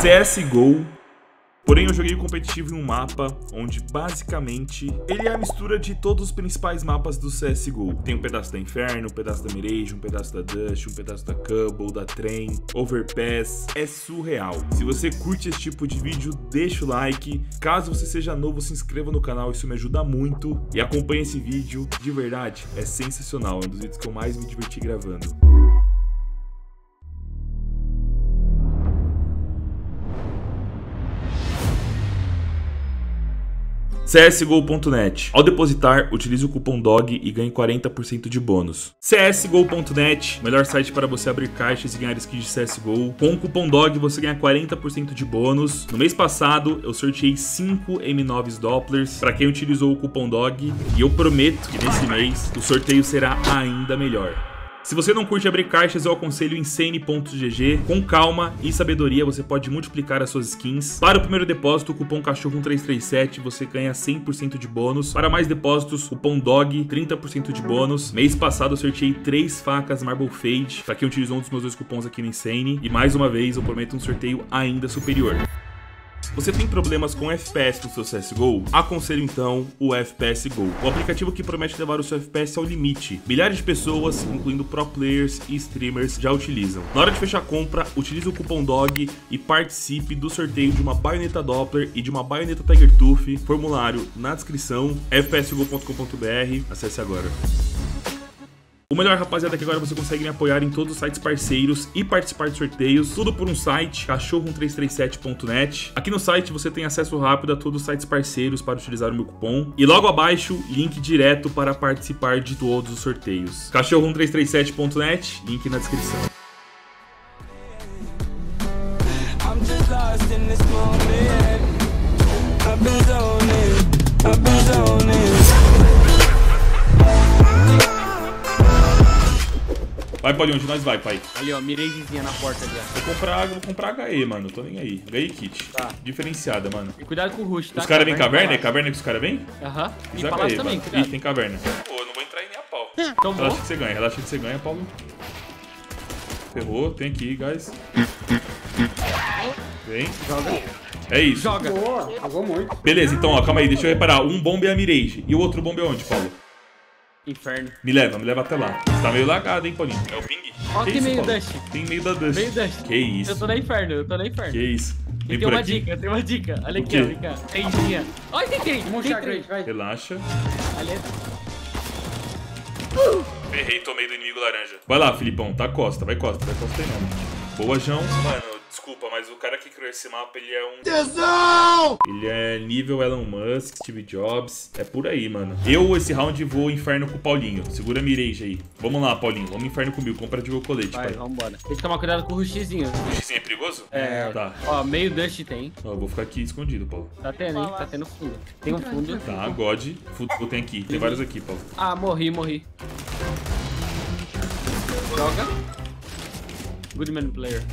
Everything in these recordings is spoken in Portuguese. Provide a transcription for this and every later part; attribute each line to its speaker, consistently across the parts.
Speaker 1: CSGO. Porém, eu joguei o competitivo em um mapa onde, basicamente, ele é a mistura de todos os principais mapas do CSGO. Tem um pedaço da Inferno, um pedaço da Mirage, um pedaço da Dust, um pedaço da Cubble, da Train, Overpass. É surreal. Se você curte esse tipo de vídeo, deixa o like. Caso você seja novo, se inscreva no canal, isso me ajuda muito. E acompanhe esse vídeo, de verdade, é sensacional. É um dos vídeos que eu mais me diverti gravando. CSGO.net. Ao depositar, utilize o cupom DOG e ganhe 40% de bônus. CSGO.net, melhor site para você abrir caixas e ganhar skins de CSGO. Com o cupom DOG você ganha 40% de bônus. No mês passado, eu sorteei 5 M9 Dopplers para quem utilizou o cupom DOG. E eu prometo que nesse mês o sorteio será ainda melhor. Se você não curte abrir caixas, eu aconselho Insane.gg. Com calma e sabedoria, você pode multiplicar as suas skins. Para o primeiro depósito, o cupom CACHORRO1337, você ganha 100% de bônus. Para mais depósitos, cupom DOG, 30% de bônus. Mês passado, eu sorteei 3 facas Marble Fade, para quem utilizou um dos meus 2 cupons aqui no Insane. E mais uma vez, eu prometo um sorteio ainda superior. Você tem problemas com FPS no seu CSGO? Aconselho então o FPS Go, o aplicativo que promete levar o seu FPS ao limite. Milhares de pessoas, incluindo pro players e streamers, já utilizam. Na hora de fechar a compra, utilize o cupom DOG e participe do sorteio de uma baioneta Doppler e de uma baioneta Tiger Tooth. Formulário na descrição, fpsgo.com.br. Acesse agora. O melhor, rapaziada, é que agora você consegue me apoiar em todos os sites parceiros e participar de sorteios, tudo por um site, cachorro1337.net. Aqui no site você tem acesso rápido a todos os sites parceiros para utilizar o meu cupom. E logo abaixo, link direto para participar de todos os sorteios. Cachorro1337.net, link na descrição. Vai, Paulinho, onde nós vai, pai?
Speaker 2: Ali, ó, Miragezinha na porta ali, ó.
Speaker 1: Vou comprar HE, mano. Tô nem aí. HE Kit.
Speaker 2: Tá.
Speaker 1: Diferenciada, mano.
Speaker 2: E cuidado com o rush, tá?
Speaker 1: Os caras vêm caverna? É caverna que os caras vêm?
Speaker 2: Aham. E
Speaker 1: Já
Speaker 2: palácio
Speaker 1: HE,
Speaker 2: também,
Speaker 1: mano.
Speaker 2: cuidado.
Speaker 1: Ih, tem caverna. Pô, eu não vou entrar em nem a pau.
Speaker 2: Tomou.
Speaker 1: Relaxa que você ganha, Paulo. Ferrou, tem aqui, guys. Vem.
Speaker 2: Joga.
Speaker 1: É isso.
Speaker 2: Joga.
Speaker 3: Boa, jogou muito.
Speaker 1: Beleza, então, ó, calma aí. Deixa eu reparar. Um bombe é a Mirage. E o outro bombe é onde, Paulo?
Speaker 2: Inferno.
Speaker 1: Me leva até lá. Você tá meio lagado, hein, Paulinho? É o ping?
Speaker 2: Ó, tem
Speaker 1: isso,
Speaker 2: meio
Speaker 1: Paulo?
Speaker 2: Dust.
Speaker 1: Tem meio da Dust.
Speaker 2: Meio Dust.
Speaker 1: Que isso?
Speaker 2: Eu tô na Inferno.
Speaker 1: Que isso? Vem
Speaker 2: Tem
Speaker 1: por
Speaker 2: uma
Speaker 1: aqui.
Speaker 2: dica, tem uma dica. Olha
Speaker 1: O
Speaker 2: aqui,
Speaker 1: quê?
Speaker 2: ó, vem cá. Tremzinha. Olha, tem trem.
Speaker 3: Vamos
Speaker 2: Tem
Speaker 3: mostrar,
Speaker 2: trem.
Speaker 3: Grande, vai.
Speaker 1: Relaxa.
Speaker 2: Ali é...
Speaker 1: Errei, tomei do inimigo laranja. Vai lá, Filipão, tá costa, vai costa aí não. Boa, João. Mano, desculpa, mas o cara que criou esse mapa, ele é um... Tesão! Ele é nível Elon Musk, Steve Jobs, é por aí, mano. Eu, esse round, vou inferno com o Paulinho. Segura a Mirage aí. Vamos lá, Paulinho, vamos inferno comigo, compra de meu colete,
Speaker 2: Vai,
Speaker 1: pai.
Speaker 2: vambora. Tem que tomar cuidado com o rushzinho.
Speaker 1: O Xzinho é perigoso?
Speaker 2: É.
Speaker 1: Tá.
Speaker 2: Ó, meio Dust tem.
Speaker 1: Ó, eu vou ficar aqui escondido, Paulo.
Speaker 2: Tá tendo, hein? Tá tendo fundo. Tem um fundo.
Speaker 1: Tá, God. Futebol tem aqui, tem vários aqui, Paulo.
Speaker 2: Ah, morri. Joga. Goodman player.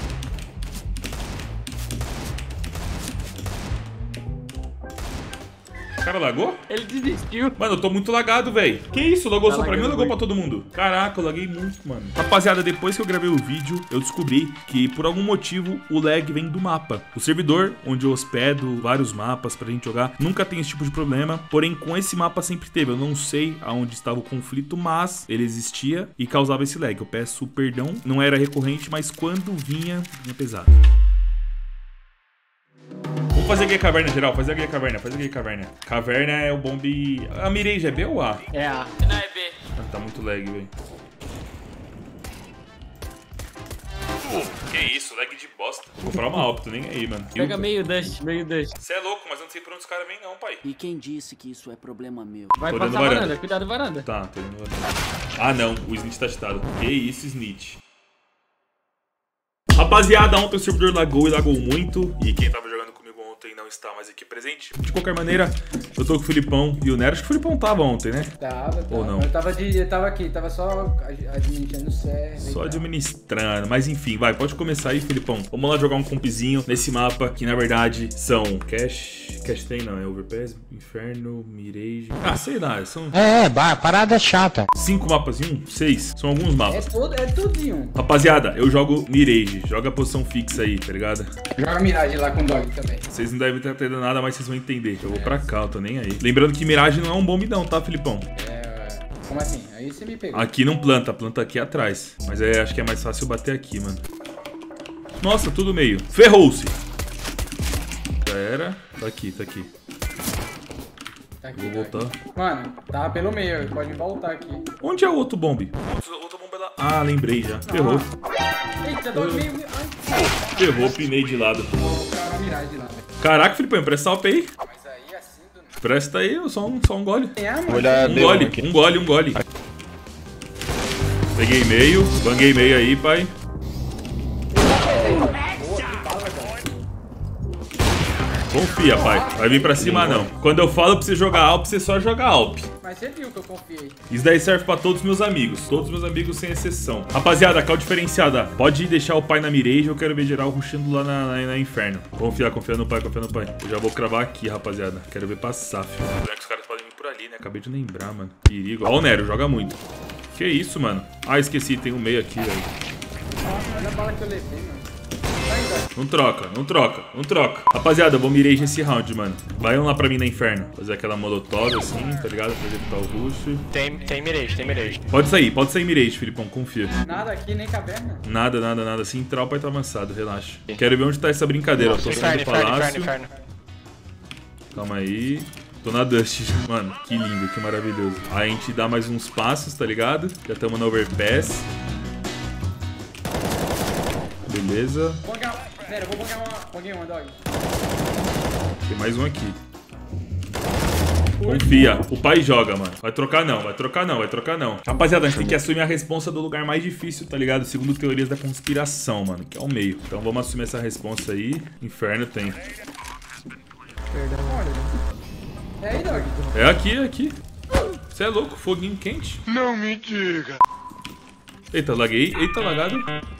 Speaker 1: O cara lagou?
Speaker 2: Ele desistiu.
Speaker 1: Mano, eu tô muito lagado, velho. Que isso? Lagou
Speaker 2: Tá
Speaker 1: só pra mim ou
Speaker 2: lagando
Speaker 1: lagou pra
Speaker 2: muito.
Speaker 1: todo mundo? Caraca, eu laguei muito, mano. Rapaziada, depois que eu gravei o vídeo, eu descobri que, por algum motivo, o lag vem do mapa. O servidor, onde eu hospedo vários mapas pra gente jogar, nunca tem esse tipo de problema. Porém, com esse mapa sempre teve. Eu não sei aonde estava o conflito, mas ele existia e causava esse lag. Eu peço perdão. Não era recorrente, mas quando vinha pesado. Vamos fazer aqui a caverna geral, fazer aqui a caverna. Caverna é o bombe... A Mirage é B ou A?
Speaker 2: É A. Não, é B.
Speaker 1: Ah, tá muito lag, velho. Que isso, lag de bosta. Vou comprar uma Alp, tô nem aí, mano.
Speaker 2: Pega meio Dust.
Speaker 1: Você é louco, mas eu não sei por onde os caras vêm não, pai.
Speaker 4: E quem disse que isso é problema meu?
Speaker 2: Vai
Speaker 1: Tô
Speaker 2: passar
Speaker 1: olhando varanda.
Speaker 2: varanda. Cuidado, varanda.
Speaker 1: Tá, tô indo varanda. Ah, não, o Snitch tá cheatado. Que isso, Snitch. Rapaziada, ontem o servidor lagou e lagou muito. E quem tava jogando comigo ontem não está mais aqui presente. De qualquer maneira, Eu tô com o Filipão e o Nero. Acho que o Filipão tava ontem, né?
Speaker 3: Tava.
Speaker 1: Ou não?
Speaker 3: Eu tava aqui, tava só administrando o server.
Speaker 1: Só administrando. Mas enfim, vai, pode começar aí, Filipão. Vamos lá jogar um compzinho nesse mapa que na verdade são Cash tem não, é Overpass, Inferno, Mirage. Ah, sei lá, são...
Speaker 5: parada chata.
Speaker 1: 5 mapas em um? 6. São alguns mapas.
Speaker 3: É tudinho.
Speaker 1: Rapaziada, eu jogo Mirage. Joga a posição fixa aí, tá ligado?
Speaker 3: Joga Mirage lá com o Dog também.
Speaker 1: Vocês não devem ter entendido nada, mas vocês vão entender. Eu vou pra cá, eu tô nem aí. Lembrando que Mirage não é um bombe não, tá, Filipão?
Speaker 3: Como assim? Aí você me pegou.
Speaker 1: Aqui não planta, planta aqui atrás. Mas acho que é mais fácil bater aqui, mano. Nossa, tudo meio. Ferrou-se. Já era. Tá aqui.
Speaker 3: Tá aqui,
Speaker 1: Vou voltar.
Speaker 3: Mano, tava pelo meio, pode voltar aqui.
Speaker 1: Onde é o outro bombe? Outro bombe é lá. Ah, lembrei já. Ferrou.
Speaker 3: Eita, Dog meio. Ai,
Speaker 1: Ferrou, pinei de lado.
Speaker 3: vou colocar uma Mirage lá.
Speaker 1: Caraca, Filipão, presta up aí.
Speaker 3: Mas aí assim do nada.
Speaker 1: Presta aí, só um gole.
Speaker 3: Mano.
Speaker 5: Olha,
Speaker 1: Um gole. Peguei meio, banguei meio aí, pai. Confia, pai. Vai vir pra cima, não. Quando eu falo pra você jogar Alp, você só joga Alp.
Speaker 3: Mas você viu que eu confiei.
Speaker 1: Isso daí serve pra todos os meus amigos. Todos os meus amigos sem exceção. Rapaziada, cal diferenciada. Pode deixar o pai na Mirage. Eu quero ver geral rushando lá na Inferno. Confia no pai, confia no pai. Eu já vou cravar aqui, rapaziada. Quero ver passar, filho. Os caras podem vir por ali, né? Acabei de lembrar, mano. Perigo. Ó o Nero, joga muito. Que isso, mano? Ah, esqueci. Tem um meio aqui, velho.
Speaker 3: Nossa, olha a bala que eu levei, mano.
Speaker 1: Não troca. Rapaziada, eu vou Mirage nesse round, mano. Vai um lá pra mim na Inferno. Fazer aquela molotov assim, tá ligado? Pra executar o rush.
Speaker 5: Tem Mirage.
Speaker 1: Pode sair Mirage, Filipão, confia.
Speaker 3: Nada aqui, nem caverna.
Speaker 1: Nada. Se entrar, o pai tá avançado, relaxa. Quero ver onde tá essa brincadeira. Ó, tô saindo do palácio.
Speaker 5: Inferno.
Speaker 1: Calma aí. Tô na Dust. Mano, que lindo, que maravilhoso. Aí a gente dá mais uns passos, tá ligado? Já estamos no Overpass. Beleza.
Speaker 3: Sério, eu vou bangar uma Dog.
Speaker 1: Tem mais um aqui. Confia. O pai joga, mano. Vai trocar não. Rapaziada, a gente tem que assumir a responsa do lugar mais difícil, tá ligado? Segundo teorias da conspiração, mano. Que é o meio. Então vamos assumir essa responsa aí. Inferno tem.
Speaker 3: É aí, Dog.
Speaker 1: É aqui. Você é louco? Foguinho quente.
Speaker 5: Não me diga.
Speaker 1: Eita, laguei. Eita, lagado.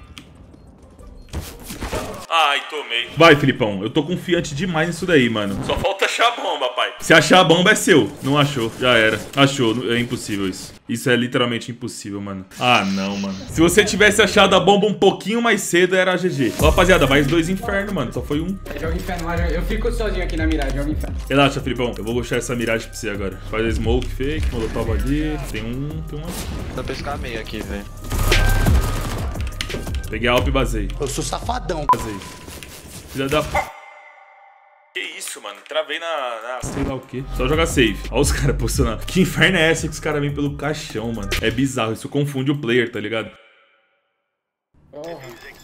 Speaker 1: Ai, tomei. Vai, Filipão. Eu tô confiante demais nisso daí, mano. Só falta achar a bomba, pai. Se achar a bomba é seu. Não achou. Já era. Achou. É impossível isso. Isso é literalmente impossível, mano. Ah, não, mano. Se você tivesse achado a bomba um pouquinho mais cedo, era GG. Ó, rapaziada, mais 2 inferno, mano. Só foi um.
Speaker 3: Joga Inferno lá. Eu fico sozinho aqui na Mirage. Joga Inferno.
Speaker 1: Relaxa, Filipão. Eu vou puxar essa miragem pra você agora. Faz a smoke fake. Molotov ali. Tem um aqui.
Speaker 5: Dá pra pescar meio aqui, velho.
Speaker 1: Peguei a Alp e basei.
Speaker 6: Eu sou safadão.
Speaker 1: Basei. Filha da... Que isso, mano? Travei na... Sei lá o quê. Só jogar safe. Olha os caras posicionando. Que inferno é essa que os caras vêm pelo caixão, mano? É bizarro. Isso confunde o player, tá ligado?
Speaker 3: Porra.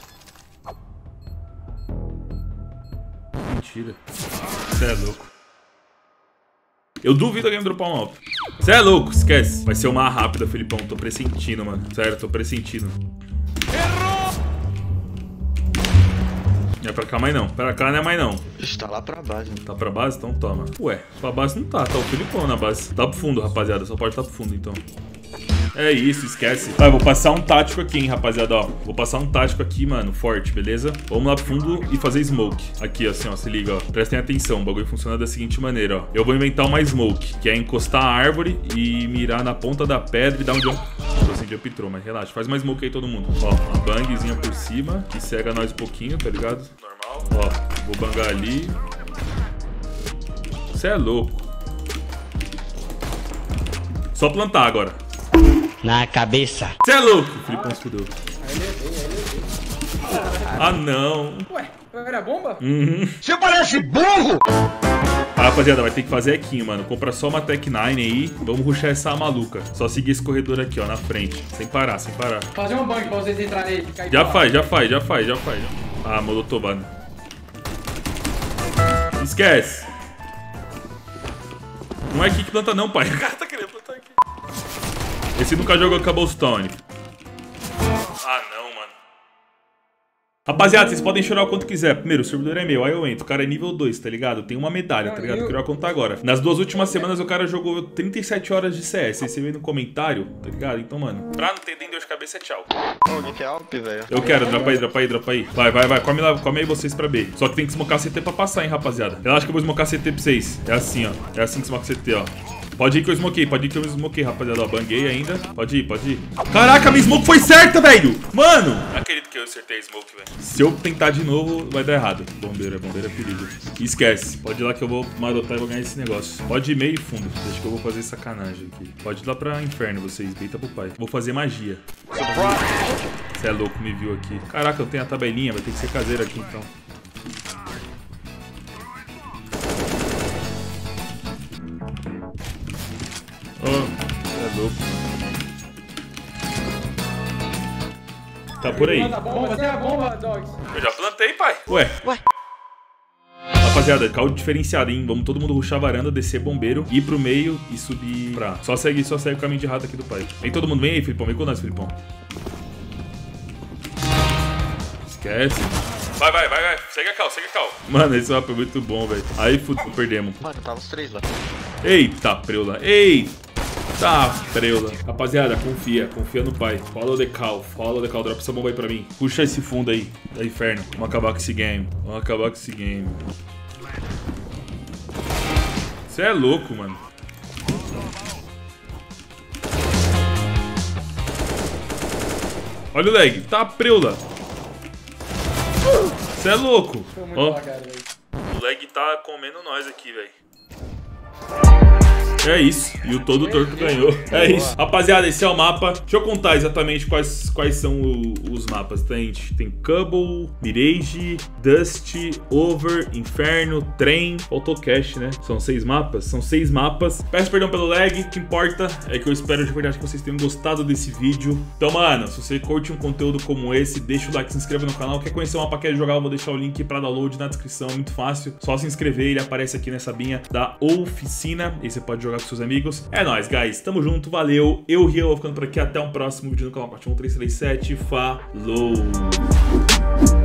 Speaker 1: Mentira. Você é louco. Eu duvido alguém dropar um Alp. Você é louco, esquece. Vai ser uma rápida, Filipão. Tô pressentindo, mano. Sério, tô pressentindo. Não é pra cá mais não. Pra cá não é mais não.
Speaker 5: Está lá pra base.
Speaker 1: Tá pra base? Então toma. Ué, pra base não tá. Tá o Filipão na base. Tá pro fundo, rapaziada. Só pode tá pro fundo, então. É isso, esquece. Vai, vou passar um tático aqui, hein, rapaziada, ó. Vou passar um tático aqui, mano, forte, beleza? Vamos lá pro fundo e fazer smoke. Aqui, assim, ó, se liga, ó. Prestem atenção, o bagulho funciona da seguinte maneira, ó. Eu vou inventar uma smoke, que é encostar a árvore e mirar na ponta da pedra e dar um jump. Tô sem jump throw, mas relaxa. Faz uma smoke aí todo mundo. Ó, uma bangzinha por cima, que cega nós um pouquinho, tá ligado? Normal. Ó, vou bangar ali. Você é louco. Só plantar agora.
Speaker 5: Na cabeça.
Speaker 1: Você é louco! O Filipão se fudeu. Ah, não.
Speaker 3: Ué, era bomba?
Speaker 6: Você parece burro!
Speaker 1: Ah, rapaziada, vai ter que fazer equinho, mano. Compra só uma Tech 9 aí. Vamos rushar essa maluca. Só seguir esse corredor aqui, ó, na frente. Sem parar, sem parar.
Speaker 3: Fazer um bang pra vocês entrarem aí. Ficar
Speaker 1: Já faz. Ah, molotovado. Esquece. Não é aqui que planta não, pai. O cara tá querendo plantar aqui. Esse nunca jogou Cobblestone. Ah, não, mano. Rapaziada, vocês podem chorar o quanto quiser. Primeiro, o servidor é meu, aí eu entro. O cara é nível 2, tá ligado? Tem uma medalha, tá ligado? Eu queria contar agora. Nas 2 últimas semanas, o cara jogou 37 horas de CS. Aí você vê no comentário, tá ligado? Então, mano, pra não ter nem dor de cabeça, é tchau.
Speaker 5: Alguém quer Alp, velho?
Speaker 1: Eu quero, dropa aí. Vai. Come lá, come aí vocês pra B. Só que tem que smocar CT pra passar, hein, rapaziada. Relaxa que eu vou smocar CT pra vocês. É assim, ó. É assim que smoca CT, ó. Pode ir que eu smokei, rapaziada. Ó, banguei ainda. Pode ir. Caraca, minha smoke foi certa, velho! Mano! Não acredito que eu acertei a smoke, velho. Se eu tentar de novo, vai dar errado. Bombeiro é perigo. Esquece. Pode ir lá que eu vou marotar e vou ganhar esse negócio. Pode ir meio e fundo. Deixa que eu vou fazer sacanagem aqui. Pode ir lá pra inferno, vocês. Deita pro pai. Vou fazer magia. Você é louco, me viu aqui. Caraca, eu tenho a tabelinha. Vai ter que ser caseiro aqui, então. É louco. Tá por aí.
Speaker 3: Bomba, tem a bomba, Dogs.
Speaker 1: Eu já plantei, pai. Ué. Rapaziada, caldo diferenciado, hein? Vamos todo mundo rushar a varanda, descer bombeiro, ir pro meio e subir pra... Só segue o caminho de rato aqui do pai. Vem todo mundo, vem aí, Filipão. Vem com nós, Filipão. Esquece. Vai. Segue a cal. Mano, esse mapa é muito bom, velho. Aí, fudeu, perdemos.
Speaker 5: Mano, tava os 3 lá.
Speaker 1: Eita, preula. Rapaziada, confia no pai. Follow the cal, dropa essa bomba aí pra mim. Puxa esse fundo aí, da inferno. Vamos acabar com esse game. Você é louco, mano. Olha o lag, tá preula. Você é louco. Ó, o lag tá comendo nós aqui, velho. É isso, e o todo torto ganhou. É isso. Rapaziada, esse é o mapa. Deixa eu contar exatamente quais são os mapas. Tem Cubble, Mirage, Dust, Over, Inferno, Trem. Faltou Cache, né? São 6 mapas? Peço perdão pelo lag, o que importa é que eu espero de verdade que vocês tenham gostado desse vídeo. Então, mano, se você curte um conteúdo como esse, deixa o like, se inscreva no canal. Quer conhecer o mapa, quer jogar, eu vou deixar o link pra download na descrição. Muito fácil, só se inscrever, ele aparece aqui nessa abinha da oficina. E você pode jogar com seus amigos. É nóis, guys. Tamo junto, valeu. Eu, Rio, vou ficando por aqui. Até um próximo vídeo no canal Parte 1337. Falou!